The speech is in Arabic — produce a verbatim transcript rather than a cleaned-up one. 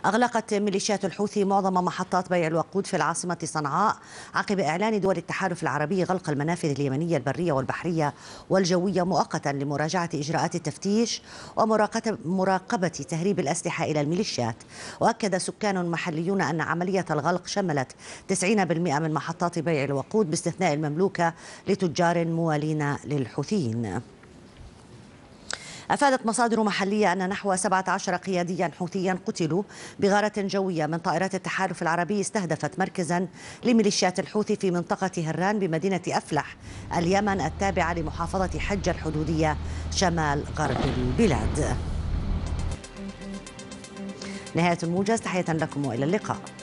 أغلقت ميليشيات الحوثي معظم محطات بيع الوقود في العاصمة صنعاء عقب إعلان دول التحالف العربي غلق المنافذ اليمنية البرية والبحرية والجوية مؤقتا لمراجعة إجراءات التفتيش ومراقبة تهريب الأسلحة إلى الميليشيات. وأكد سكان محليون أن عملية الغلق شملت تسعين بالمئة من محطات بيع الوقود باستثناء المملوكة لتجار موالين للحوثيين. أفادت مصادر محلية أن نحو سبعة عشر قياديا حوثيا قتلوا بغارة جوية من طائرات التحالف العربي استهدفت مركزا لميليشيات الحوثي في منطقة هران بمدينة أفلح اليمن التابعة لمحافظة حجة الحدودية شمال غرب البلاد. نهاية الموجز، تحية لكم وإلى اللقاء.